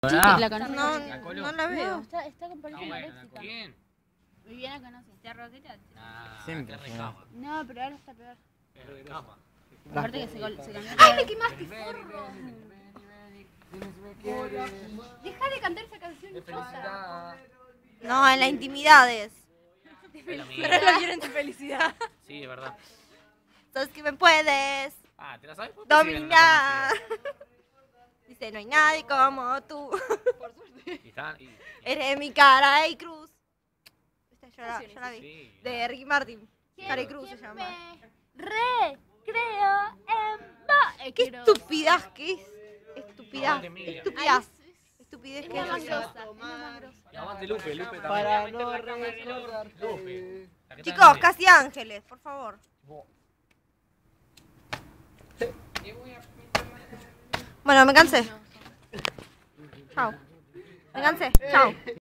¿Verdad? La conoces. No la veo. No, está con Paulina Alexis. ¿Quién? Viviana conoce. ¿Está Roqueta? Siempre. No, pero ahora está peor. Cama. Aparte que se cambió. ¡Ay, me quemaste, forro! Deja de cantar esa canción. Felicidad. No, en las intimidades. Pero Pero la quieren de felicidad. Sí, es verdad. Sabes que me puedes Ah, ¿te la sabes? ¿Por qué siguen dominar. una Dice, no hay nadie como tú. conocida? Y están- y- Eres mi cara y cruz. Esta yo la vi. Sí. De Ricky Martin. Cara y cruz se llama. Re creo en vos. Qué estupidez que es. Estupidez. Aguante, Emilia. Estupidez. Estupidez Es que la es. más grosa. Es la más grosa. Y aguante Lupe, Lupe también. Para no recordarte. Lupe. La que está en Chicos, el- casi ángeles, por favor. Bueno, me cansé. Chao. Me cansé. Chao.